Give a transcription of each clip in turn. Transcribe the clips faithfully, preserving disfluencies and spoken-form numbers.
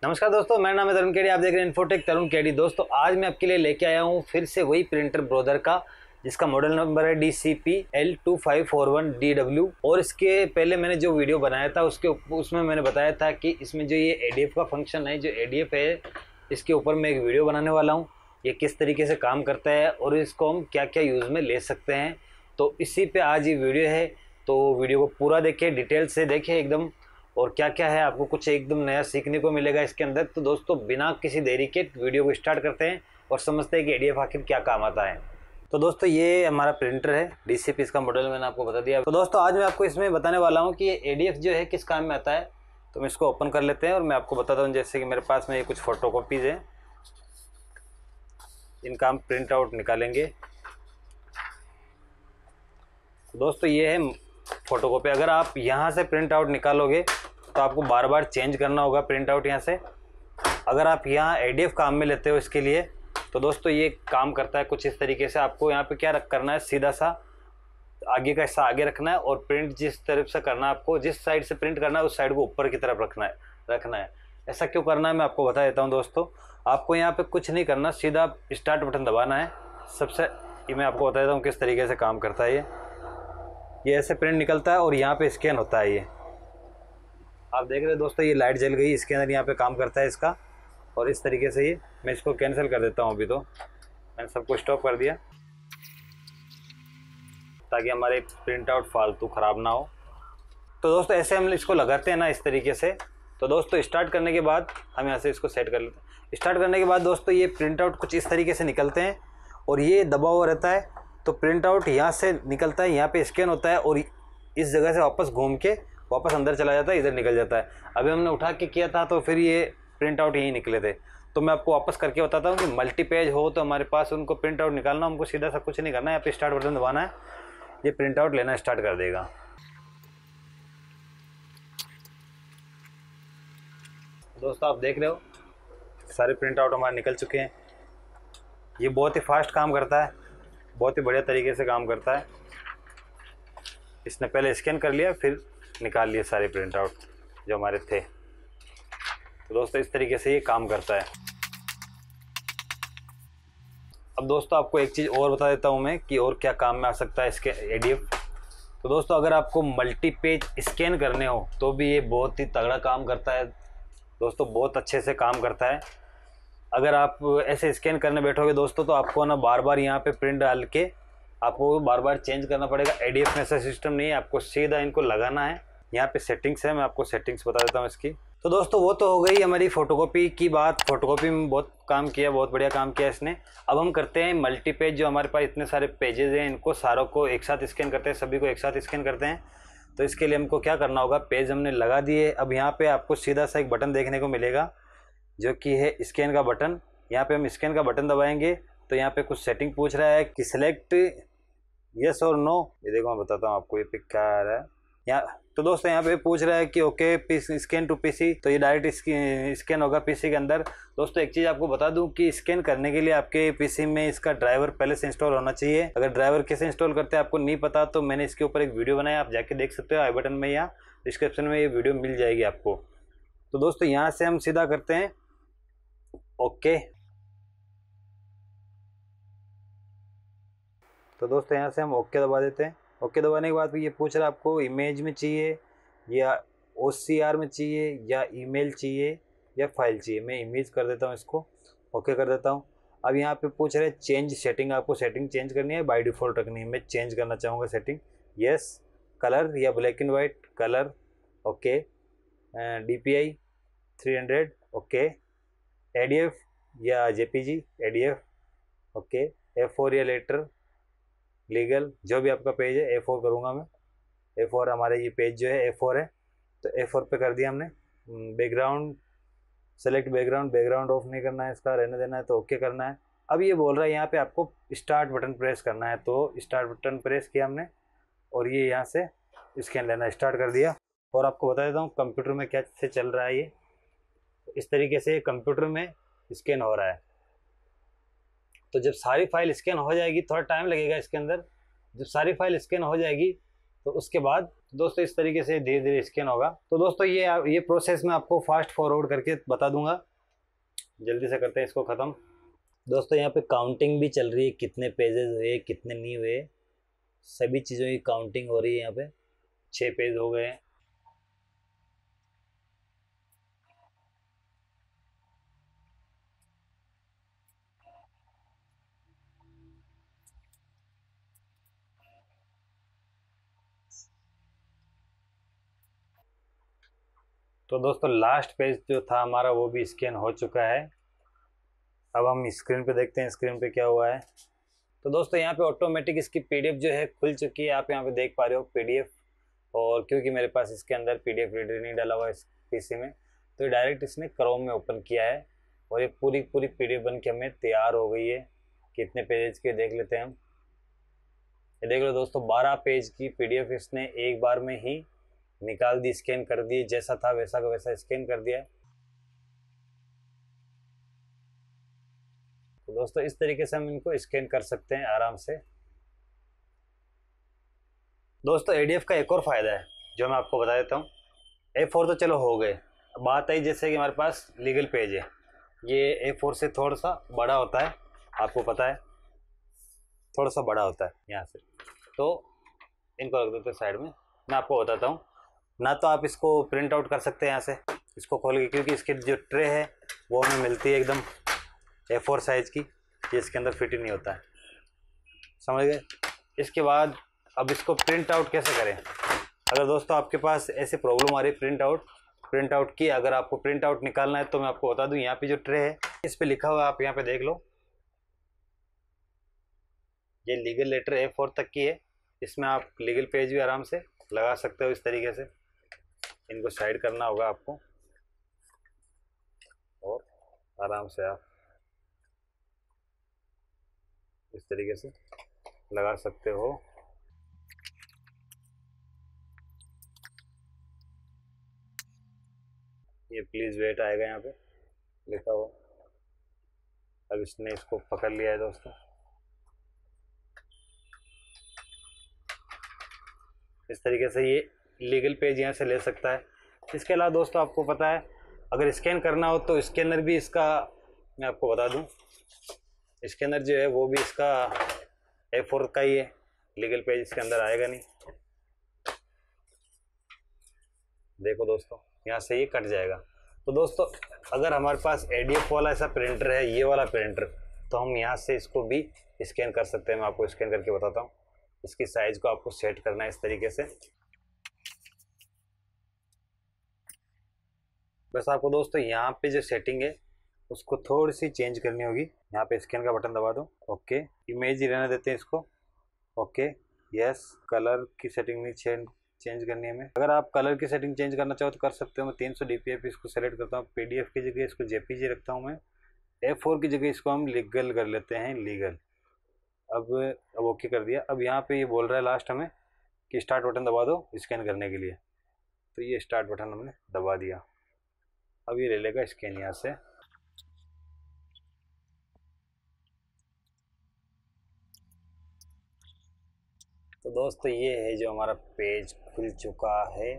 नमस्कार दोस्तों, मेरा नाम है तरुण केडी। आप देख रहे हैं इन्फोटेक तरुण केडी। दोस्तों आज मैं आपके लिए लेके आया हूँ फिर से वही प्रिंटर ब्रोदर का, जिसका मॉडल नंबर है D C P L two five four one D W. और इसके पहले मैंने जो वीडियो बनाया था उसके उसमें मैंने बताया था कि इसमें जो ये ए डी एफ का फंक्शन है, जो ए डी एफ है, इसके ऊपर मैं एक वीडियो बनाने वाला हूँ। ये किस तरीके से काम करता है और इसको हम क्या क्या यूज़ में ले सकते हैं, तो इसी पे आज ये वीडियो है। तो वीडियो को पूरा देखें, डिटेल से देखें एकदम, और क्या क्या है आपको कुछ एकदम नया सीखने को मिलेगा इसके अंदर। तो दोस्तों बिना किसी देरी के वीडियो को स्टार्ट करते हैं और समझते हैं कि ए डी एफ आखिर क्या काम आता है। तो दोस्तों ये हमारा प्रिंटर है, डी सी पी इसका मॉडल मैंने आपको बता दिया। तो दोस्तों आज मैं आपको इसमें बताने वाला हूँ कि ये ए डी एफ जो है किस काम में आता है। तो मैं इसको ओपन कर लेते हैं और मैं आपको बताता हूँ। जैसे कि मेरे पास में ये कुछ फ़ोटो कॉपीज़ हैं, इनका हम प्रिंट आउट निकालेंगे। तो दोस्तों ये है फ़ोटो कॉपी। अगर आप यहाँ से प्रिंट आउट निकालोगे तो आपको बार बार चेंज करना होगा प्रिंट आउट यहाँ से। अगर आप यहाँ ए डी एफ काम में लेते हो इसके लिए, तो दोस्तों ये काम करता है कुछ इस तरीके से। आपको यहाँ पे क्या रख करना है, सीधा सा आगे का हिस्सा आगे रखना है और प्रिंट जिस तरफ से करना है, आपको जिस साइड से प्रिंट करना है उस साइड को ऊपर की तरफ रखना है रखना है ऐसा क्यों करना है मैं आपको बता देता हूँ। दोस्तों आपको यहाँ पे कुछ नहीं करना, सीधा स्टार्ट बटन दबाना है। सबसे ये मैं आपको बता देता हूँ किस तरीके से काम करता है। ये ये ऐसे प्रिंट निकलता है और यहाँ पे स्कैन होता है। ये आप देख रहे हो दोस्तों, ये लाइट जल गई, इसके अंदर यहाँ पे काम करता है इसका। और इस तरीके से ये मैं इसको कैंसिल कर देता हूँ। अभी तो मैंने सबको स्टॉप कर दिया ताकि हमारे प्रिंट आउट फालतू ख़राब ना हो। तो दोस्तों ऐसे हम इसको लगाते हैं ना इस तरीके से। तो दोस्तों स्टार्ट करने के बाद हम यहाँ से इसको सेट कर लेते हैं। स्टार्ट करने के बाद दोस्तों ये प्रिंट आउट कुछ इस तरीके से निकलते हैं और ये दबा हुआ रहता है। तो प्रिंट आउट यहाँ से निकलता है, यहाँ पे स्कैन होता है और इस जगह से वापस घूम के वापस अंदर चला जाता है, इधर निकल जाता है। अभी हमने उठा के किया था तो फिर ये प्रिंट आउट यहीं निकले थे। तो मैं आपको वापस करके बताता हूँ कि मल्टी पेज हो तो हमारे पास उनको प्रिंट आउट निकालना, हमको सीधा सा कुछ नहीं करना है। यहाँ पे स्टार्ट बटन दबाना है, ये प्रिंट आउट लेना स्टार्ट कर देगा। दोस्तों आप देख रहे हो सारे प्रिंट आउट हमारे निकल चुके हैं। ये बहुत ही फास्ट काम करता है, बहुत ही बढ़िया तरीके से काम करता है। इसने पहले स्कैन कर लिया, फिर निकाल लिए सारे प्रिंट आउट जो हमारे थे। तो दोस्तों इस तरीके से ये काम करता है। अब दोस्तों आपको एक चीज़ और बता देता हूँ मैं कि और क्या काम में आ सकता है इसके ए डी एफ। तो दोस्तों अगर आपको मल्टी पेज स्कैन करने हो तो भी ये बहुत ही तगड़ा काम करता है। दोस्तों बहुत अच्छे से काम करता है। अगर आप ऐसे स्कैन करने बैठोगे दोस्तों तो आपको ना बार बार यहाँ पे प्रिंट डाल के आपको बार बार चेंज करना पड़ेगा। ए डी एफ में ऐसा सिस्टम नहीं है, आपको सीधा इनको लगाना है। यहाँ पे सेटिंग्स है, मैं आपको सेटिंग्स बता देता हूँ इसकी। तो दोस्तों वो तो हो गई हमारी फ़ोटोकॉपी की बात। फ़ोटोकॉपी में बहुत काम किया, बहुत बढ़िया काम किया इसने। अब हम करते हैं मल्टी पेज। जो हमारे पास इतने सारे पेजेस हैं, इनको सारों को एक साथ स्कैन करते हैं, सभी को एक साथ स्कैन करते हैं। तो इसके लिए हमको क्या करना होगा, पेज हमने लगा दिए। अब यहाँ पर आपको सीधा सा एक बटन देखने को मिलेगा जो कि है स्कैन का बटन। यहाँ पे हम स्कैन का बटन दबाएंगे तो यहाँ पे कुछ सेटिंग पूछ रहा है कि सिलेक्ट यस और नो। ये देखो मैं बताता हूँ आपको ये पिक क्या आ रहा है यहाँ। तो दोस्तों यहाँ पे पूछ रहा है कि ओके स्कैन टू पीसी, तो ये डायरेक्ट स्कैन होगा पीसी के अंदर। दोस्तों एक चीज़ आपको बता दूं कि स्कैन करने के लिए आपके पीसी में इसका ड्राइवर पहले से इंस्टॉल होना चाहिए। अगर ड्राइवर कैसे इंस्टॉल करते हैं आपको नहीं पता तो मैंने इसके ऊपर एक वीडियो बनाया, आप जाके देख सकते हो। आई बटन में या डिस्क्रिप्शन में ये वीडियो मिल जाएगी आपको। तो दोस्तों यहाँ से हम सीधा करते हैं ओके। तो दोस्तों यहाँ से हम ओके दबा देते हैं। ओके दबाने के बाद ये पूछ रहा है आपको इमेज में चाहिए या ओ सी आर में चाहिए या ईमेल चाहिए या फाइल चाहिए। मैं इमेज कर देता हूँ, इसको ओके कर देता हूँ। अब यहाँ पे पूछ रहे चेंज सेटिंग, आपको सेटिंग चेंज करनी है, बाय डिफ़ॉल्ट रखनी है। मैं चेंज करना चाहूँगा सेटिंग, यस। कलर या black and white, colour okay. D P I three hundred okay. A D F या J P G, A D F okay. A four या लेटर, लीगल, जो भी आपका पेज है। ए फोर करूँगा मैं, ए फोर हमारे ये पेज जो है ए फोर है, तो ए फोर पे कर दिया हमने। Background select background, background off नहीं करना है, इसका रहने देना है, तो ओके करना है। अब ये बोल रहा है यहाँ पे आपको स्टार्ट बटन प्रेस करना है, तो स्टार्ट बटन प्रेस किया हमने और ये यहाँ से स्कैन लेना स्टार्ट कर दिया। और आपको बता देता हूँ कंप्यूटर में क्या से चल रहा है। ये इस तरीके से कंप्यूटर में स्कैन हो रहा है। तो जब सारी फाइल स्कैन हो जाएगी, थोड़ा टाइम लगेगा इसके अंदर, जब सारी फाइल स्कैन हो जाएगी तो उसके बाद तो दोस्तों इस तरीके से धीरे धीरे स्कैन होगा। तो दोस्तों ये ये प्रोसेस मैं आपको फास्ट फॉरवर्ड करके बता दूंगा। जल्दी से करते हैं इसको ख़त्म। दोस्तों यहाँ पे काउंटिंग भी चल रही है, कितने पेजेस हुए कितने नहीं हुए, सभी चीज़ों की काउंटिंग हो रही है। यहाँ पे छः पेज हो गए हैं। तो दोस्तों लास्ट पेज जो था हमारा वो भी स्कैन हो चुका है। अब हम स्क्रीन पे देखते हैं स्क्रीन पे क्या हुआ है। तो दोस्तों यहाँ पे ऑटोमेटिक इसकी पीडीएफ जो है खुल चुकी है, आप यहाँ पे देख पा रहे हो पीडीएफ। और क्योंकि मेरे पास इसके अंदर पीडीएफ रीडर नहीं डाला हुआ है इस पीसी में, तो डायरेक्ट इसने क्रोम में ओपन किया है और ये पूरी पूरी पीडीएफ बन के हमें तैयार हो गई है। कितने पेज के देख लेते हैं हम। ये देख लो दोस्तों, बारह पेज की पीडीएफ इसने एक बार में ही निकाल दी, स्कैन कर दिए, जैसा था वैसा का वैसा स्कैन कर दिया है। तो दोस्तों इस तरीके से हम इनको स्कैन कर सकते हैं आराम से। दोस्तों एडीएफ का एक और फायदा है जो मैं आपको बता देता हूँ। ए फोर तो चलो हो गए, बात आई जैसे कि हमारे पास लीगल पेज है, ये ए फोर से थोड़ा सा बड़ा होता है, आपको पता है थोड़ा सा बड़ा होता है यहाँ से। तो इनको रख देते हैं साइड में। मैं आपको बताता हूँ, ना तो आप इसको प्रिंट आउट कर सकते हैं यहाँ से इसको खोल के, क्योंकि इसकी जो ट्रे है वो हमें मिलती है एकदम ए फोर साइज़ की, ये इसके अंदर फिट ही नहीं होता है, समझ गए। इसके बाद अब इसको प्रिंट आउट कैसे करें। अगर दोस्तों आपके पास ऐसी प्रॉब्लम आ रही है प्रिंट आउट प्रिंट आउट की, अगर आपको प्रिंट आउट निकालना है तो मैं आपको बता दूं, यहाँ पे जो ट्रे है इस पे लिखा हुआ है, आप यहाँ पे देख लो, ये लीगल लेटर ए फोर तक की है। इसमें आप लीगल पेज भी आराम से लगा सकते हो इस तरीके से। इनको साइड करना होगा आपको और आराम से आप इस तरीके से लगा सकते हो। ये प्लीज वेट आएगा यहाँ पे लिखा हुआ। अब इसने इसको पकड़ लिया है दोस्तों। इस तरीके से ये लीगल पेज यहाँ से ले सकता है। इसके अलावा दोस्तों आपको पता है, अगर स्कैन करना हो तो स्कैनर भी इसका, मैं आपको बता दूं, स्कैनर जो है वो भी इसका ए फोर का ही है, लीगल पेज इसके अंदर आएगा नहीं। देखो दोस्तों यहाँ से ये कट जाएगा। तो दोस्तों अगर हमारे पास एडीएफ वाला ऐसा प्रिंटर है, ये वाला प्रिंटर, तो हम यहाँ से इसको भी स्कैन कर सकते हैं। मैं आपको स्कैन करके बताता हूँ। इसकी साइज को आपको सेट करना है इस तरीके से। बस आपको दोस्तों यहाँ पे जो सेटिंग है उसको थोड़ी सी चेंज करनी होगी। यहाँ पे स्कैन का बटन दबा दो, ओके। इमेज ही रहने देते हैं इसको, ओके यस। कलर की सेटिंग नहीं चेंज चेंज करनी है हमें। अगर आप कलर की सेटिंग चेंज करना चाहो तो कर सकते हो। मैं तीन सौ डी पी आई इसको सेलेक्ट करता हूँ। पीडीएफ की जगह इसको जेपीजी रखता हूँ मैं। ए फोर की जगह इसको हम लीगल कर लेते हैं, लीगल। अब अब ओके कर दिया। अब यहाँ पे ये बोल रहा है लास्ट हमें कि स्टार्ट बटन दबा दो स्कैन करने के लिए, तो ये स्टार्ट बटन हमने दबा दिया। अब ये ले लेगा स्कैन यहाँ से। तो दोस्तों ये है जो हमारा पेज खुल चुका है।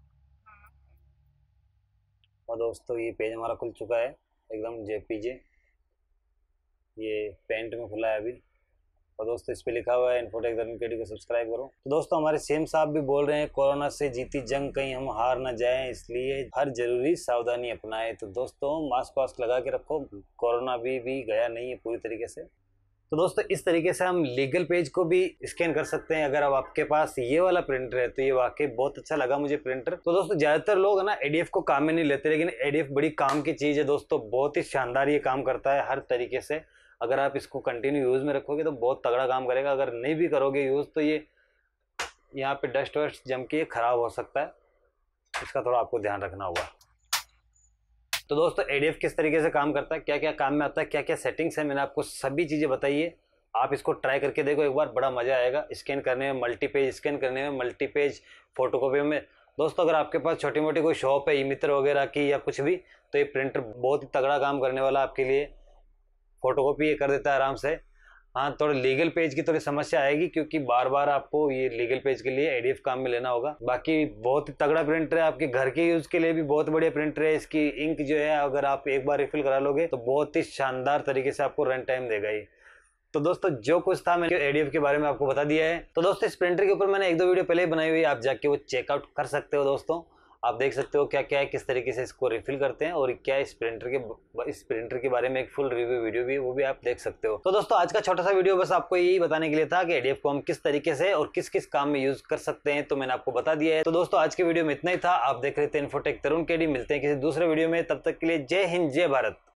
और दोस्तों ये पेज हमारा खुल चुका है एकदम जेपीजे, ये पेंट में खुला है अभी। और दोस्तों इस पे लिखा हुआ है इन्फोटेक धर्मकेडी को सब्सक्राइब करो। तो दोस्तों हमारे सीएम साहब भी बोल रहे हैं कोरोना से जीती जंग कहीं हम हार ना जाएं, इसलिए हर जरूरी सावधानी अपनाएं। तो दोस्तों मास्क वास्क लगा के रखो, कोरोना भी भी गया नहीं है पूरी तरीके से। तो दोस्तों इस तरीके से हम लीगल पेज को भी स्कैन कर सकते हैं। अगर अब आपके पास ये वाला प्रिंटर है तो ये वाकई बहुत अच्छा लगा मुझे प्रिंटर। तो दोस्तों ज्यादातर लोग है ना एडीएफ को काम में नहीं लेते, लेकिन एडीएफ बड़ी काम की चीज है दोस्तों। बहुत ही शानदार ये काम करता है हर तरीके से। अगर आप इसको कंटिन्यू यूज में रखोगे तो बहुत तगड़ा काम करेगा। अगर नहीं भी करोगे यूज तो ये यहाँ पे डस्ट वस्ट जम के खराब हो सकता है, इसका थोड़ा आपको ध्यान रखना होगा। तो दोस्तों एडीएफ किस तरीके से काम करता है, क्या क्या काम में आता है, क्या क्या सेटिंग्स है, मैंने आपको सभी चीज़ें बताई है। आप इसको ट्राई करके देखो एक बार, बड़ा मज़ा आएगा स्कैन करने में, मल्टी पेज स्कैन करने में, मल्टी पेज फोटोकॉपी में। दोस्तों अगर आपके पास छोटी मोटी कोई शॉप है ई मित्र वगैरह की या कुछ भी, तो ये प्रिंटर बहुत ही तगड़ा काम करने वाला आपके लिए। फोटोकॉपी ये कर देता है आराम से। हाँ, थोड़े लीगल पेज की थोड़ी समस्या आएगी, क्योंकि बार बार आपको ये लीगल पेज के लिए एडीएफ काम में लेना होगा। बाकी बहुत ही तगड़ा प्रिंटर है, आपके घर के यूज के लिए भी बहुत बढ़िया प्रिंटर है। इसकी इंक जो है अगर आप एक बार रिफिल करा लोगे तो बहुत ही शानदार तरीके से आपको रन टाइम देगा ये। तो दोस्तों जो कुछ था मैंने एडीएफ के बारे में आपको बता दिया है। तो दोस्तों इस प्रिंटर के ऊपर मैंने एक दो वीडियो पहले ही बनाई हुई है, आप जाके वो चेकआउट कर सकते हो। दोस्तों आप देख सकते हो क्या क्या है, किस तरीके से इसको रिफिल करते हैं, और क्या इस प्रिंटर के इस प्रिंटर के बारे में एक फुल रिव्यू वीडियो भी वो भी आप देख सकते हो। तो दोस्तों आज का छोटा सा वीडियो बस आपको यही बताने के लिए था कि एडीएफ को हम किस तरीके से और किस किस काम में यूज कर सकते हैं, तो मैंने आपको बता दिया है। तो दोस्तों आज के वीडियो में इतना ही था। आप देख रहे थे इन्फोटेक तरुण केडी। मिलते हैं किसी दूसरे वीडियो में, तब तक के लिए जय हिंद जय भारत।